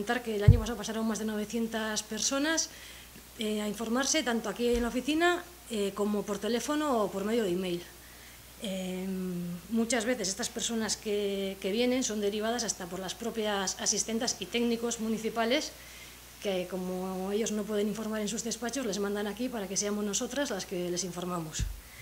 comentar que el año pasado pasaron más de 900 personas a informarse, tanto aquí en la oficina como por teléfono o por medio de email. Muchas veces estas personas que vienen son derivadas hasta por las propias asistentes y técnicos municipales, que como ellos no pueden informar en sus despachos, les mandan aquí para que seamos nosotras las que les informamos.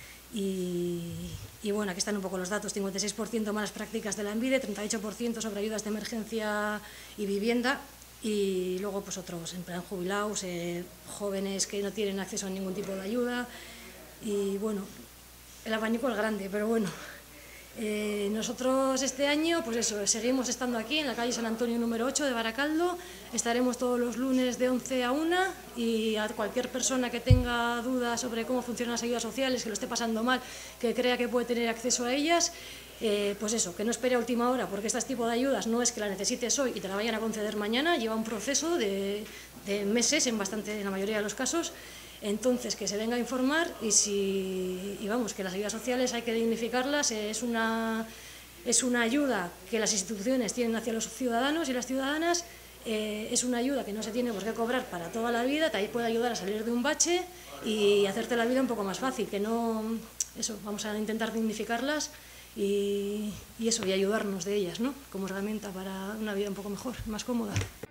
Y bueno, aquí están un poco los datos: 56% malas prácticas de la ENVIDE, 38% sobre ayudas de emergencia y vivienda, y luego pues otros, en plan jubilados, jóvenes que no tienen acceso a ningún tipo de ayuda, y bueno, el abanico es grande, pero bueno. Nosotros este año, pues eso, seguimos estando aquí en la calle San Antonio número 8 de Baracaldo. Estaremos todos los lunes de 11 a 1, y a cualquier persona que tenga dudas sobre cómo funcionan las ayudas sociales, que lo esté pasando mal, que crea que puede tener acceso a ellas, pues eso, que no espere a última hora, porque este tipo de ayudas no es que la necesites hoy y te la vayan a conceder mañana, lleva un proceso de meses en la mayoría de los casos. Entonces, que se venga a informar, y vamos, que las ayudas sociales hay que dignificarlas. Es una ayuda que las instituciones tienen hacia los ciudadanos y las ciudadanas. Es una ayuda que no se tiene por qué cobrar para toda la vida, te puede ayudar a salir de un bache y hacerte la vida un poco más fácil. Que no, eso, vamos a intentar dignificarlas y ayudarnos de ellas, ¿no?, como herramienta para una vida un poco mejor, más cómoda.